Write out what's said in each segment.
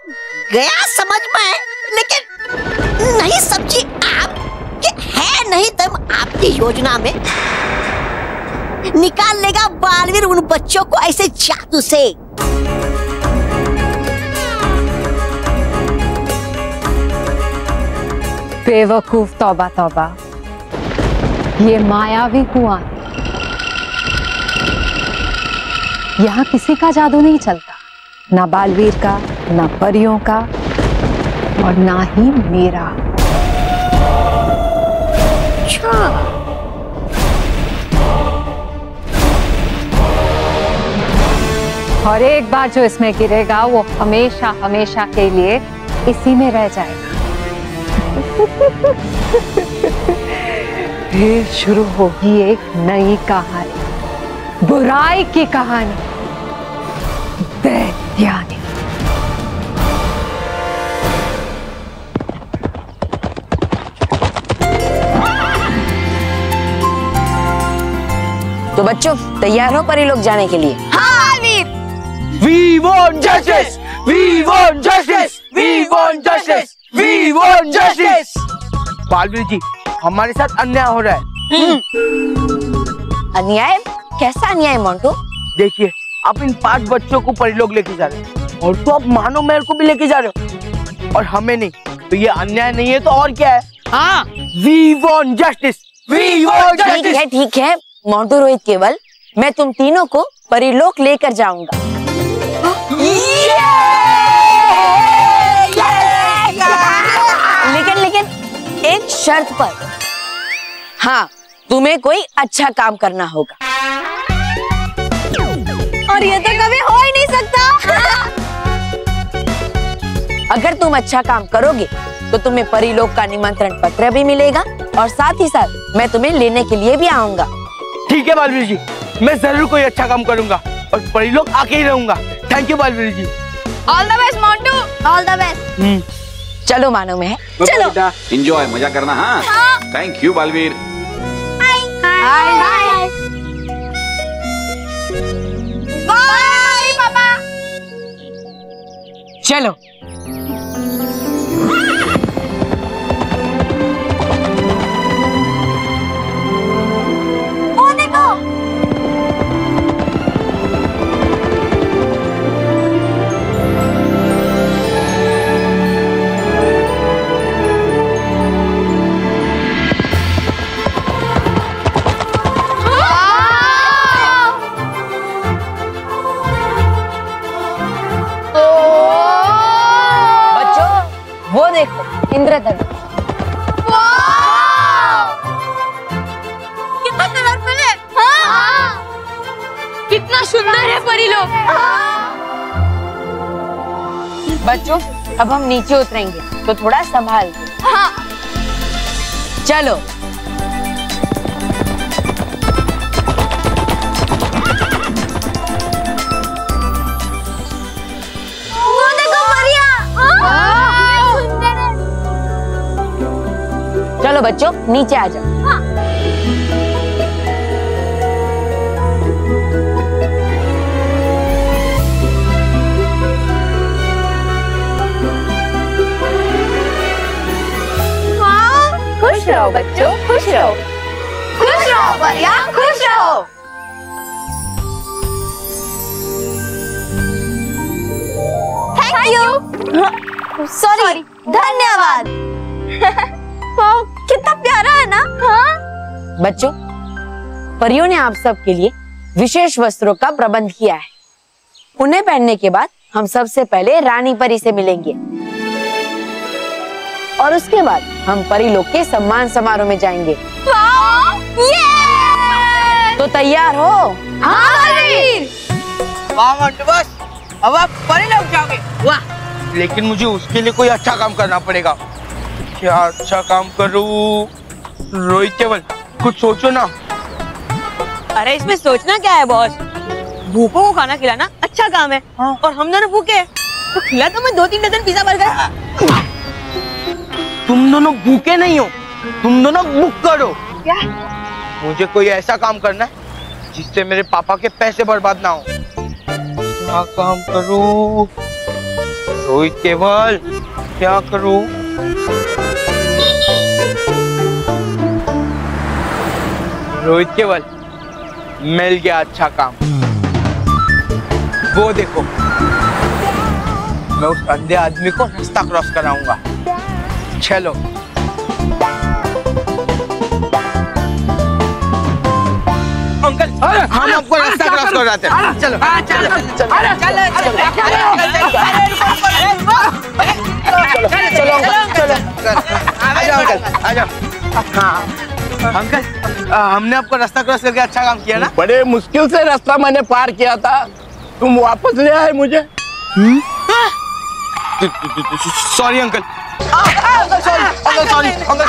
गया समझ में, लेकिन नहीं समझी आप कि है नहीं तुम आपकी योजना में। निकाल लेगा बालवीर उन बच्चों को ऐसे जादू से। बेवकूफ, तौबा तौबा, ये मायावी कुआं, यहाँ किसी का जादू नहीं चलता, ना बालवीर का, ना परियों का, और ना ही मेरा। और एक बार जो इसमें गिरेगा वो हमेशा हमेशा के लिए इसी में रह जाएगा। फिर शुरू होगी एक नई कहानी, बुराई की कहानी, दैत्यानी। तो बच्चों तैयार हो परी लोग जाने के लिए? हाँ वीर। We want justice! We want justice! We want justice! We want justice! Baalveer जी, हमारे साथ अन्याय हो रहा है। अन्याय? कैसा अन्याय मोंटू? देखिए, आप इन 5 बच्चों को परी लोग लेके जा रहे हैं और तो आप मानो महल को भी लेके जा रहे हो और हमें नहीं। तो ये अन्याय नहीं है तो और क्या है? हाँ, We want justice! We want justice! ठीक है मोंटू, रोहित, केवल मैं तुम तीनों को परीलोक लेकर जाऊंगा। लेकिन एक शर्त पर। हाँ, तुम्हें कोई अच्छा काम करना होगा। और ये तो कभी हो ही नहीं सकता। अगर तुम अच्छा काम करोगे तो तुम्हें परीलोक का निमंत्रण पत्र भी मिलेगा और साथ ही साथ मैं तुम्हें लेने के लिए भी आऊंगा। ठीक है बालवीर जी, मैं जरूर कोई अच्छा काम करूंगा और परी लोग आके ही रहूंगा। Thank you Balveer ji. All the best Montu, all the best. चलो मानो में, चलो एंजॉय, मजा करना। हाँ, थैंक यू बालवीर। बाय पापा। चलो इंद्रधनुष। कितना कलरफुल है। हाँ। कितना सुंदर है परी लोग। बच्चों अब हम नीचे उतरेंगे तो थोड़ा संभाल के। हाँ। चलो वो देखो परियां। चलो बच्चों नीचे आ जाओ। हाँ। खुश रहो बच्चों, खुश रहो, खुश रहो परियां, खुश रहो। Thank you. सॉरी, धन्यवाद। कितना प्यारा है ना। हाँ? बच्चों परियों ने आप सब के लिए विशेष वस्त्रों का प्रबंध किया है। उन्हें पहनने के बाद हम सबसे पहले रानी परी से मिलेंगे और उसके बाद हम परीलोक के सम्मान समारोह में जाएंगे। तो तैयार हो? हाँ। वाह मोंटू बॉस, अब आप परीलोक जाओगे। वाह, लेकिन मुझे उसके लिए कोई अच्छा काम करना पड़ेगा। क्या अच्छा काम करूं? रोहित केवल कुछ सोचो ना। अरे इसमें सोचना क्या है बॉस, भूखों को खाना खिलाना अच्छा काम है। हाँ। और हम दोनों भूखे तो खिला तो मैं 2-3 डजन पिज़्ज़ा बर्गर। तुम दोनों भूखे नहीं हो, तुम दोनों भूख हो। क्या? मुझे कोई ऐसा काम करना है जिससे मेरे पापा के पैसे बर्बाद ना हो। क्या काम करूं? रोहित केवल क्या करूं? रोहित केवल मिल गया अच्छा काम। वो देखो, मैं उस अंधे आदमी को रास्ता क्रॉस कराऊंगा। चलो। अंकल, हम आपको रास्ता क्रॉस कराते हैं। चलो आ जाओ। अंकल, हमने आपको रास्ता क्रॉस करके अच्छा काम किया ना? बड़े मुश्किल से रास्ता मैंने पार किया था, तुम वापस ले आए मुझे। Sorry uncle. Sorry uncle.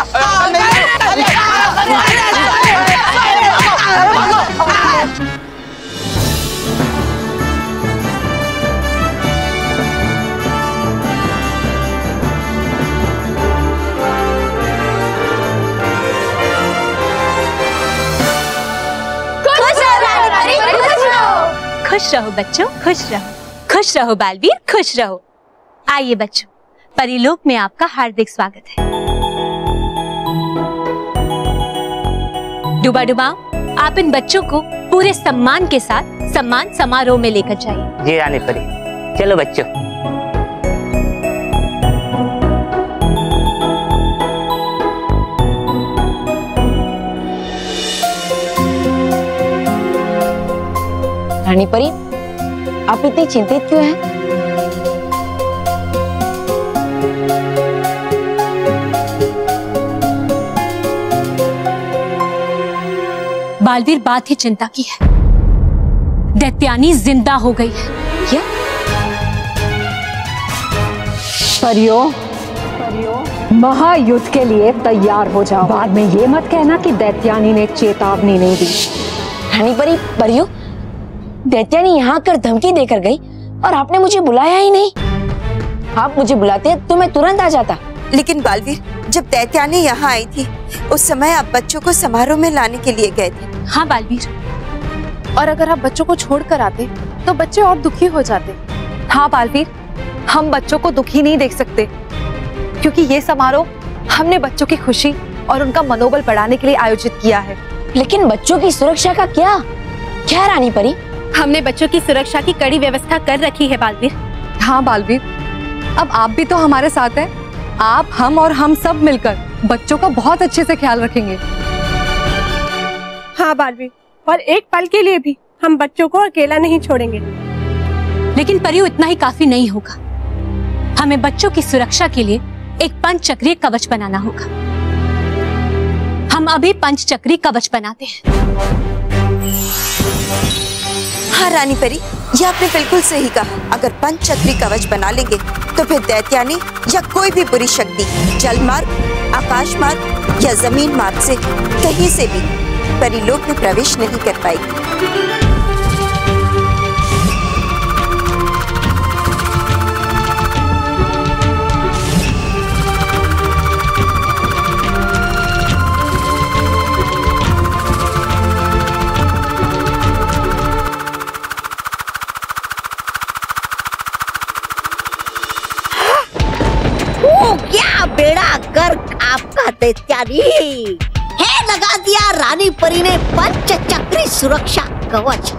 खुश रहो बच्चों, खुश रहो, खुश रहो बालवीर, खुश रहो। आइए बच्चों, परीलोक में आपका हार्दिक स्वागत है। डुबा डुबाओ, आप इन बच्चों को पूरे सम्मान के साथ सम्मान समारोह में लेकर जाइए। जी रानी परी, चलो बच्चों। रानी परी, आप इतनी चिंतित क्यों हैं? बालवीर बात ही चिंता की है। दैत्यानी जिंदा हो गई है। क्या? परियों, महायुद्ध के लिए तैयार हो जाओ। बाद में ये मत कहना कि दैत्यानी ने चेतावनी नहीं दी। रानी परी, परियों, दैत्यानी यहाँ कर धमकी देकर गई और आपने मुझे बुलाया ही नहीं। आप मुझे बुलाते तो मैं तुरंत आ जाता। लेकिन बालवीर, जब दैत्यानी यहाँ आई थी उस समय आप बच्चों को समारोह में लाने के लिए गए थे। हाँ बालवीर, और अगर आप बच्चों को छोड़कर आते तो बच्चे और दुखी हो जाते। हाँ बालवीर, हम बच्चों को दुखी नहीं देख सकते, क्योंकि ये समारोह हमने बच्चों की खुशी और उनका मनोबल बढ़ाने के लिए आयोजित किया है। लेकिन बच्चों की सुरक्षा का क्या? क्या रानी परी? हमने बच्चों की सुरक्षा की कड़ी व्यवस्था कर रखी है बालवीर। हाँ बालवीर, अब आप भी तो हमारे साथ हैं। आप, हम और हम सब मिलकर बच्चों का बहुत अच्छे से ख्याल रखेंगे। हाँ बालवीर, और एक पल के लिए भी हम बच्चों को अकेला नहीं छोड़ेंगे। लेकिन परियों, इतना ही काफी नहीं होगा। हमें बच्चों की सुरक्षा के लिए एक पंचचक्रीय कवच बनाना होगा। हम अभी पंचचक्रीय कवच बनाते हैं। हाँ रानी परी, ये आपने बिल्कुल सही कहा। अगर पंचचक्री कवच बना लेंगे तो फिर दैत्यानी या कोई भी बुरी शक्ति जल मार्ग, आकाश मार्ग या जमीन मार्ग से कहीं से भी परीलोक में प्रवेश नहीं कर पाएगी। बेड़ा गर्क आपका दैत्यानी है। लगा दिया रानी परी ने पंचचक्री सुरक्षा कवच।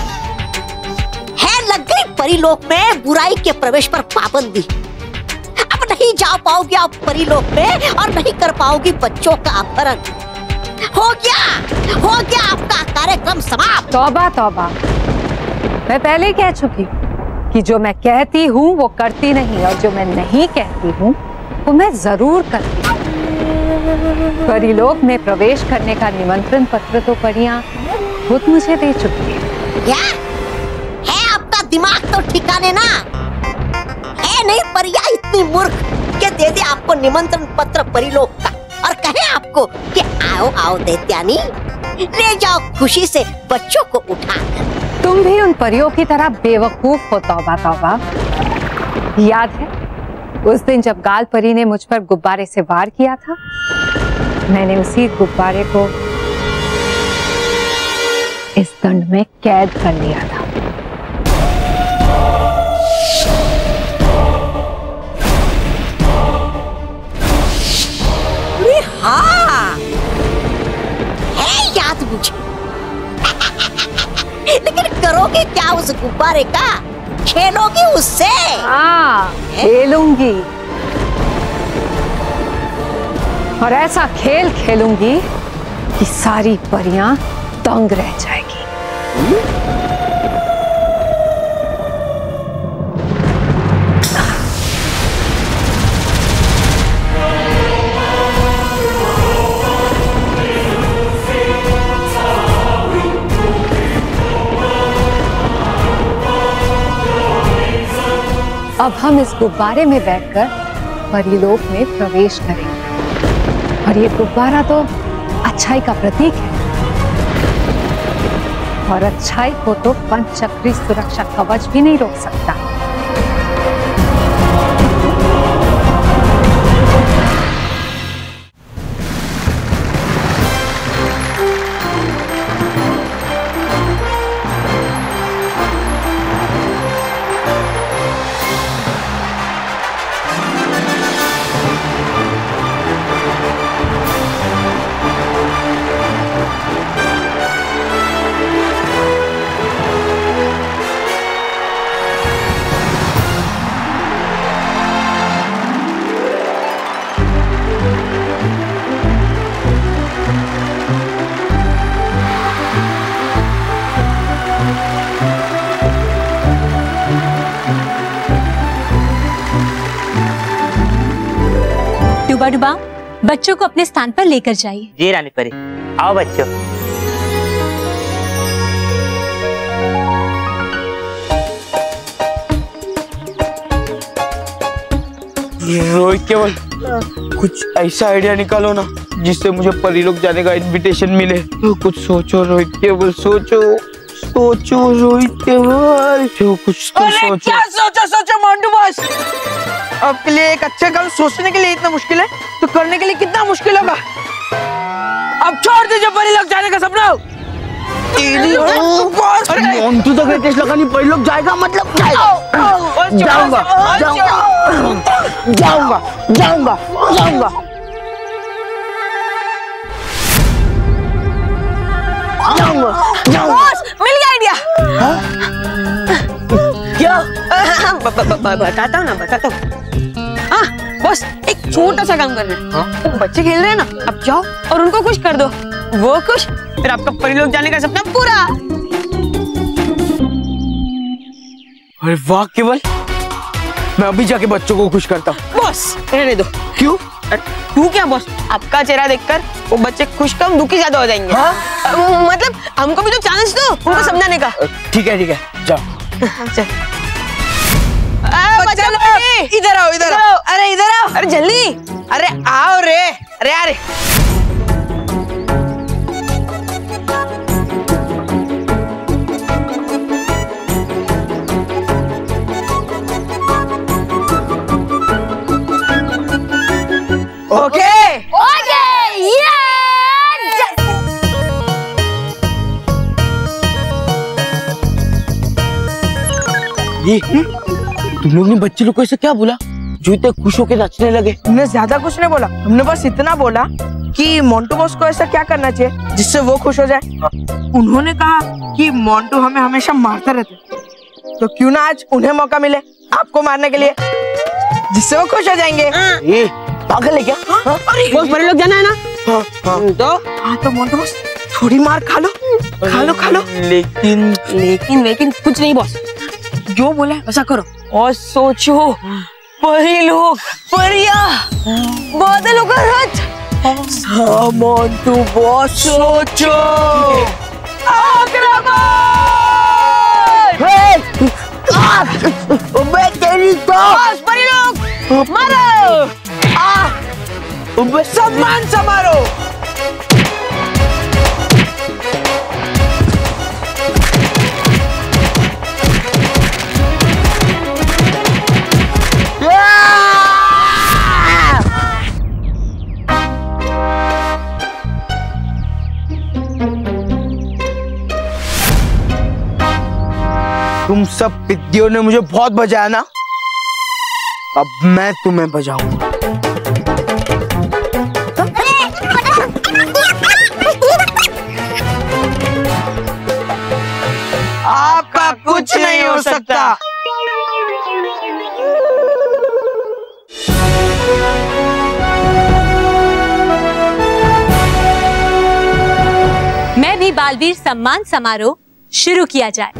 है लग गई परीलोक में बुराई के प्रवेश पर पाबंदी। अब नहीं जा पाओगे आप परीलोक में और नहीं कर पाओगी बच्चों का अपहरण। हो गया आपका कार्यक्रम समाप्त। तौबा तौबा, मैं पहले ही कह चुकी कि जो मैं कहती हूँ वो करती नहीं, और जो मैं नहीं कहती हूँ वो मैं जरूर करती हूँ। परीलोक में प्रवेश करने का निमंत्रण पत्र तो परियां खुद मुझे दे चुकी है। क्या है आपका दिमाग तो ठिकाने ना है? नहीं परिया इतनी मूर्ख के दे दे आपको निमंत्रण पत्र परीलोक का और कहे आपको कि आओ आओ दैत्यानी, ले जाओ खुशी से बच्चों को उठाकर। तुम भी उन परियों की तरह बेवकूफ हो। तौबा तौबा, याद है उस दिन जब गाल परी ने मुझ पर गुब्बारे से वार किया था? मैंने उसी गुब्बारे को इस दंड में कैद कर लिया था। गुब्बारे का? खेलोगी उससे? हाँ, खेलूंगी। और ऐसा खेल खेलूंगी कि सारी परियां दंग रह जाएगी। अब हम इस गुब्बारे में बैठकर परीलोक में प्रवेश करेंगे। और ये गुब्बारा तो अच्छाई का प्रतीक है, और अच्छाई को तो पंचचक्री सुरक्षा कवच भी नहीं रोक सकता। डुबा बच्चों को अपने स्थान पर लेकर जाइए। जी रानी परी, आओ बच्चों। रोहित केवल कुछ ऐसा आइडिया निकालो ना जिससे मुझे परीलोक जाने का इनविटेशन मिले। तो कुछ सोचो रोहित केवल, सोचो रोहित केवल, कुछ तो सोचो। क्या सोचो मोंटू बॉस? आपके लिए एक अच्छे काम सोचने के लिए इतना मुश्किल है तो करने के लिए कितना मुश्किल होगा। अब छोड़ दीजिए परीलोक जाने का सपना। मोंटू तो कहते लगानी परीलोक जाएगा मतलब जाएगा। बॉस मिल गया आइडिया। क्या? बताता हूँ। हाँ बॉस, एक छोटा सा काम करना है। तो बच्चे खेल रहे हैं ना, अब जाओ और उनको खुश कर दो। वो खुश, फिर आपका परीलोक जाने का सपना पूरा। अरे वाह केवल, मैं अभी जाके बच्चों को खुश करता हूँ। बॉस रहने दो। क्यों? तू क्या बॉस, आपका चेहरा देखकर वो बच्चे खुश कम दुखी ज्यादा हो जाएंगे। मतलब हमको भी तो चांस दो उनको समझाने का। ठीक है जाओ। चल। इधर आओ। अरे इधर आओ, अरे जल्दी, अरे आओ रे, अरे ओके ये तुम लोग ने बच्चे लोग को ऐसे क्या बोला जो इतने खुश होकर नाचने लगे? हमने ज्यादा कुछ नहीं बोला, हमने बस इतना बोला कि मोंटू बॉस को ऐसा क्या करना चाहिए जिससे वो खुश हो जाए। उन्होंने कहा कि मोंटू हमें हमेशा मारता रहता, तो क्यों ना आज उन्हें मौका मिले आपको मारने के लिए, जिससे वो खुश हो जाएंगे। ये पागल है क्या? बॉस परीलोक जाना है ना? तो मोंटू बॉस थोड़ी मार खा लो। लेकिन कुछ नहीं बॉस, जो बोला ऐसा करो और सोचो। परीलोक, परिया, बादलों का रथ। मोंटू बॉस सोचो। तेरी बॉस परीलोक मारो। सम्मान समारोह। तुम सब पिद्दियों ने मुझे बहुत बजाया ना, अब मैं तुम्हें बजाऊंगा। आपका कुछ नहीं हो मैं भी बालवीर सम्मान समारोह शुरू किया जाए।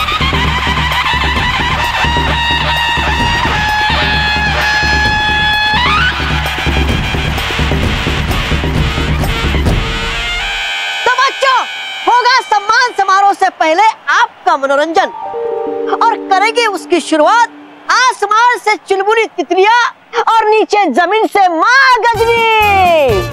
तो बच्चों, होगा सम्मान समारोह से पहले आपका मनोरंजन और करेंगे उसकी शुरुआत आसमान से चुलबुली तितलियां और नीचे जमीन से माँ गजनी।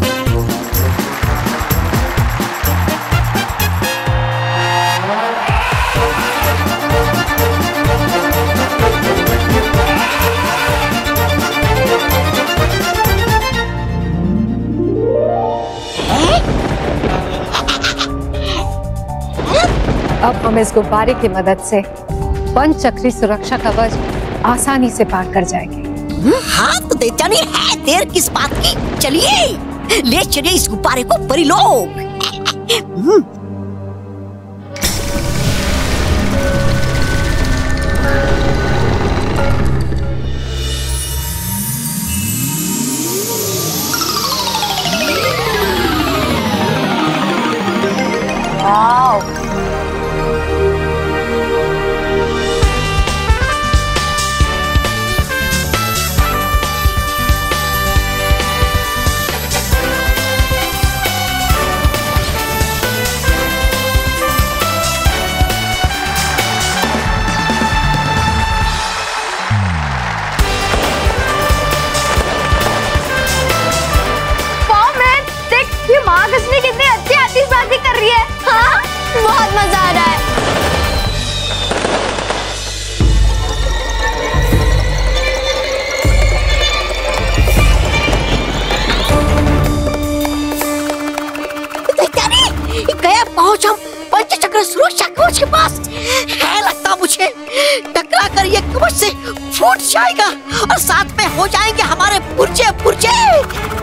अब हम इस गुब्बारे की मदद से पंचचक्री सुरक्षा कवच आसानी से पार कर जाएंगे। हाँ तो दैत्यानी है, देर किस बात की, चलिए ले चलिए इस गुब्बारे को परी लोग। कितनी अच्छी आतिशबाजी कर रही है। हाँ, बहुत मजा आ रहा है। गया पहुंच हम पंचचक्र सुरक्षा कवच के पास है। लगता मुझे टकरा कर ये कवच से फूट जाएगा और साथ में हो जाएंगे हमारे पुर्जे पुर्जे।